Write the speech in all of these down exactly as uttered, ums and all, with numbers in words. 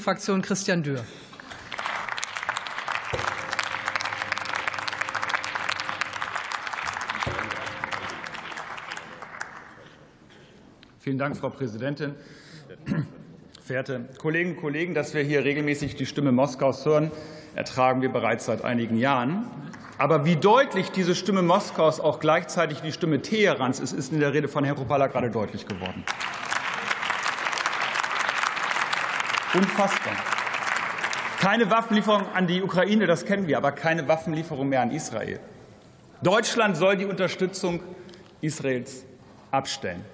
Fraktion Christian Dürr. Vielen Dank, Frau Präsidentin. Verehrte Kolleginnen und Kollegen, dass wir hier regelmäßig die Stimme Moskaus hören, ertragen wir bereits seit einigen Jahren. Aber wie deutlich diese Stimme Moskaus auch gleichzeitig die Stimme Teherans ist, ist in der Rede von Herrn Kruppalla gerade deutlich geworden. Unfassbar. Keine Waffenlieferung an die Ukraine, das kennen wir, aber keine Waffenlieferung mehr an Israel. Deutschland soll die Unterstützung Israels abstellen.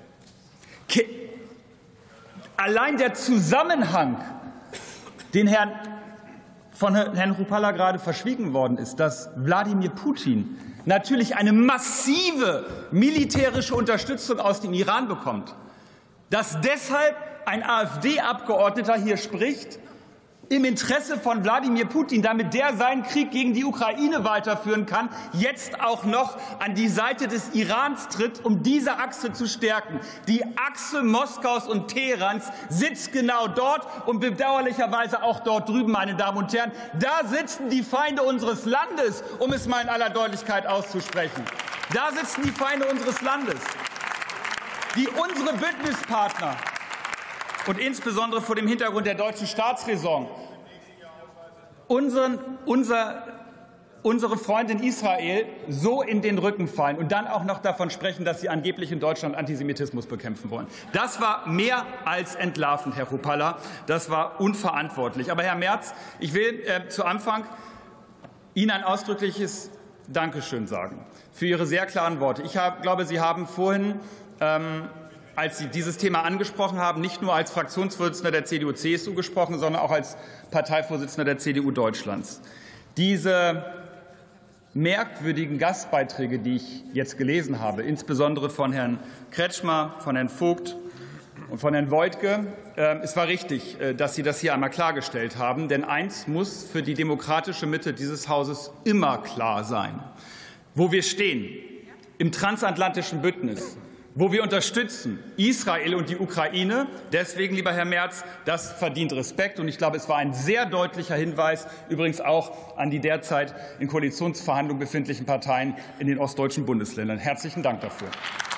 Allein der Zusammenhang, den Herrn von Herrn Kruppalla gerade verschwiegen worden ist, dass Wladimir Putin natürlich eine massive militärische Unterstützung aus dem Iran bekommt, dass deshalb ein AfD-Abgeordneter hier spricht, im Interesse von Wladimir Putin, damit der seinen Krieg gegen die Ukraine weiterführen kann, jetzt auch noch an die Seite des Irans tritt, um diese Achse zu stärken. Die Achse Moskaus und Teherans sitzt genau dort und bedauerlicherweise auch dort drüben, meine Damen und Herren. Da sitzen die Feinde unseres Landes, um es mal in aller Deutlichkeit auszusprechen. Da sitzen die Feinde unseres Landes, die unsere Bündnispartner und insbesondere vor dem Hintergrund der deutschen Staatsräson unseren, unser, unsere Freunde in Israel so in den Rücken fallen und dann auch noch davon sprechen, dass sie angeblich in Deutschland Antisemitismus bekämpfen wollen. Das war mehr als entlarvend, Herr Kruppalla. Das war unverantwortlich. Aber Herr Merz, ich will äh, zu Anfang Ihnen ein ausdrückliches Dankeschön sagen für Ihre sehr klaren Worte. Ich hab, glaube, Sie haben vorhin ähm, als Sie dieses Thema angesprochen haben, nicht nur als Fraktionsvorsitzender der C D U C S U gesprochen, sondern auch als Parteivorsitzender der C D U Deutschlands. Diese merkwürdigen Gastbeiträge, die ich jetzt gelesen habe, insbesondere von Herrn Kretschmer, von Herrn Vogt und von Herrn Woidke, es war richtig, dass Sie das hier einmal klargestellt haben. Denn eins muss für die demokratische Mitte dieses Hauses immer klar sein: Wo wir stehen im transatlantischen Bündnis, wo wir unterstützen Israel und die Ukraine. Deswegen, lieber Herr Merz, das verdient Respekt. Und ich glaube, es war ein sehr deutlicher Hinweis, übrigens auch an die derzeit in Koalitionsverhandlungen befindlichen Parteien in den ostdeutschen Bundesländern. Herzlichen Dank dafür.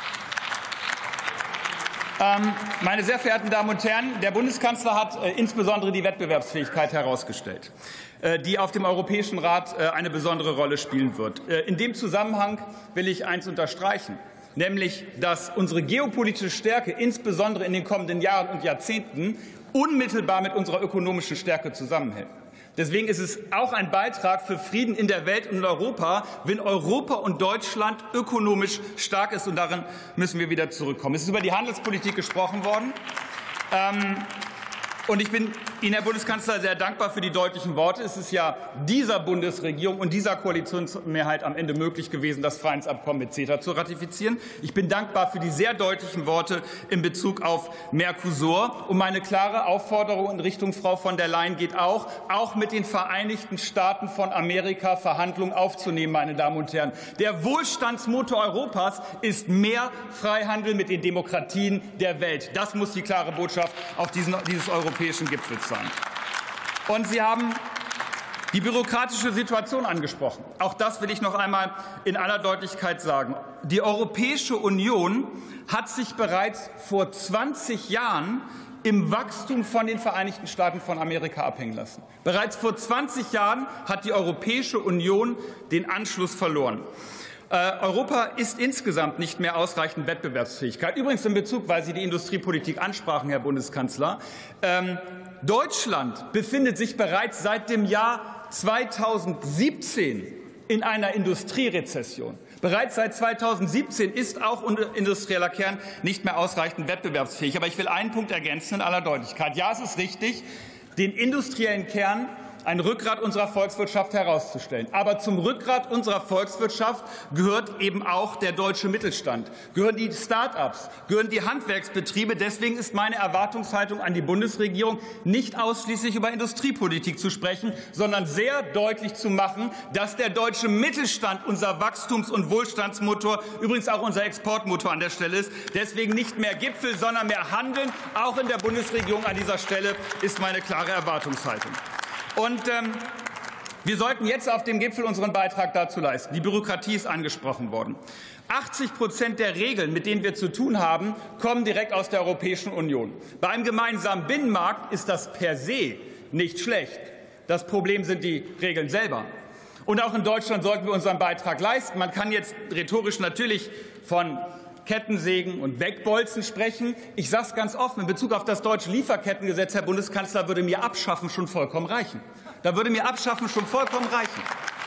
Meine sehr verehrten Damen und Herren, der Bundeskanzler hat insbesondere die Wettbewerbsfähigkeit herausgestellt, die auf dem Europäischen Rat eine besondere Rolle spielen wird. In dem Zusammenhang will ich eines unterstreichen, nämlich dass unsere geopolitische Stärke insbesondere in den kommenden Jahren und Jahrzehnten unmittelbar mit unserer ökonomischen Stärke zusammenhängt. Deswegen ist es auch ein Beitrag für Frieden in der Welt und in Europa, wenn Europa und Deutschland ökonomisch stark ist. Und darin müssen wir wieder zurückkommen. Es ist über die Handelspolitik gesprochen worden. Und ich bin Ihnen, Herr Bundeskanzler, sehr dankbar für die deutlichen Worte. Es ist ja dieser Bundesregierung und dieser Koalitionsmehrheit am Ende möglich gewesen, das Freihandelsabkommen mit CETA zu ratifizieren. Ich bin dankbar für die sehr deutlichen Worte in Bezug auf Mercosur. Und meine klare Aufforderung in Richtung Frau von der Leyen geht auch, auch mit den Vereinigten Staaten von Amerika Verhandlungen aufzunehmen, meine Damen und Herren. Der Wohlstandsmotor Europas ist mehr Freihandel mit den Demokratien der Welt. Das muss die klare Botschaft auf diesen, dieses europäischen Gipfels sein. Und Sie haben die bürokratische Situation angesprochen. Auch das will ich noch einmal in aller Deutlichkeit sagen. Die Europäische Union hat sich bereits vor zwanzig Jahren im Wachstum von den Vereinigten Staaten von Amerika abhängen lassen. Bereits vor zwanzig Jahren hat die Europäische Union den Anschluss verloren. Europa ist insgesamt nicht mehr ausreichend Wettbewerbsfähigkeit. Übrigens in Bezug, weil Sie die Industriepolitik ansprachen, Herr Bundeskanzler. Ähm, Deutschland befindet sich bereits seit dem Jahr zweitausendsiebzehn in einer Industrierezession. Bereits seit zweitausendsiebzehn ist auch unser industrieller Kern nicht mehr ausreichend wettbewerbsfähig. Aber ich will einen Punkt ergänzen in aller Deutlichkeit. Ja, es ist richtig, den industriellen Kern ein Rückgrat unserer Volkswirtschaft herauszustellen. Aber zum Rückgrat unserer Volkswirtschaft gehört eben auch der deutsche Mittelstand, gehören die Start-ups, gehören die Handwerksbetriebe. Deswegen ist meine Erwartungshaltung an die Bundesregierung, nicht ausschließlich über Industriepolitik zu sprechen, sondern sehr deutlich zu machen, dass der deutsche Mittelstand unser Wachstums- und Wohlstandsmotor, übrigens auch unser Exportmotor an der Stelle ist. Deswegen nicht mehr Gipfel, sondern mehr Handeln, auch in der Bundesregierung an dieser Stelle, ist meine klare Erwartungshaltung. Und ähm, wir sollten jetzt auf dem Gipfel unseren Beitrag dazu leisten. Die Bürokratie ist angesprochen worden. achtzig Prozent der Regeln, mit denen wir zu tun haben, kommen direkt aus der Europäischen Union. Bei einem gemeinsamen Binnenmarkt ist das per se nicht schlecht. Das Problem sind die Regeln selber. Und auch in Deutschland sollten wir unseren Beitrag leisten. Man kann jetzt rhetorisch natürlich von Kettensägen und Wegbolzen sprechen. Ich sage es ganz offen, in Bezug auf das deutsche Lieferkettengesetz, Herr Bundeskanzler, würde mir Abschaffen schon vollkommen reichen. Da würde mir Abschaffen schon vollkommen reichen.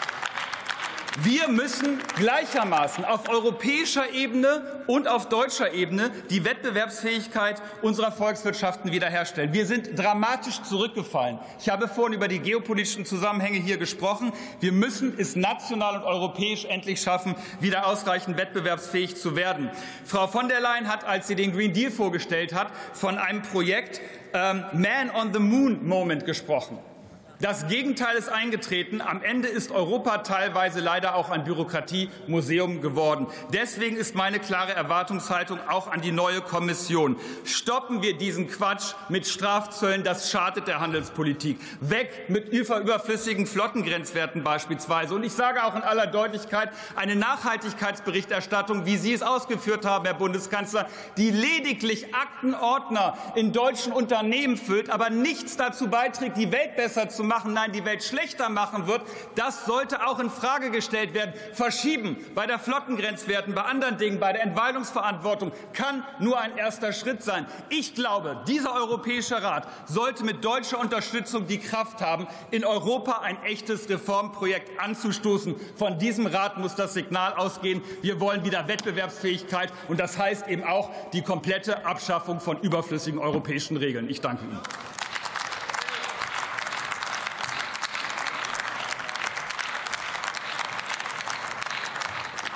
Wir müssen gleichermaßen auf europäischer Ebene und auf deutscher Ebene die Wettbewerbsfähigkeit unserer Volkswirtschaften wiederherstellen. Wir sind dramatisch zurückgefallen. Ich habe vorhin über die geopolitischen Zusammenhänge hier gesprochen. Wir müssen es national und europäisch endlich schaffen, wieder ausreichend wettbewerbsfähig zu werden. Frau von der Leyen hat, als sie den Green Deal vorgestellt hat, von einem Projekt ähm, Man on the Moon Moment gesprochen. Das Gegenteil ist eingetreten. Am Ende ist Europa teilweise leider auch ein Bürokratiemuseum geworden. Deswegen ist meine klare Erwartungshaltung auch an die neue Kommission. Stoppen wir diesen Quatsch mit Strafzöllen, das schadet der Handelspolitik. Weg mit überflüssigen Flottengrenzwerten beispielsweise. Und ich sage auch in aller Deutlichkeit, eine Nachhaltigkeitsberichterstattung, wie Sie es ausgeführt haben, Herr Bundeskanzler, die lediglich Aktenordner in deutschen Unternehmen füllt, aber nichts dazu beiträgt, die Welt besser zu machen. Machen, nein, die Welt schlechter machen wird, das sollte auch in Frage gestellt werden. Verschieben bei der Flottengrenzwerten, bei anderen Dingen, bei der Entwaldungsverantwortung kann nur ein erster Schritt sein. Ich glaube, dieser Europäische Rat sollte mit deutscher Unterstützung die Kraft haben, in Europa ein echtes Reformprojekt anzustoßen. Von diesem Rat muss das Signal ausgehen, wir wollen wieder Wettbewerbsfähigkeit, und das heißt eben auch die komplette Abschaffung von überflüssigen europäischen Regeln. Ich danke Ihnen.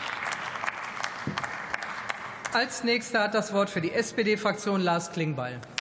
Als Nächster hat das Wort für die S P D-Fraktion Lars Klingbeil.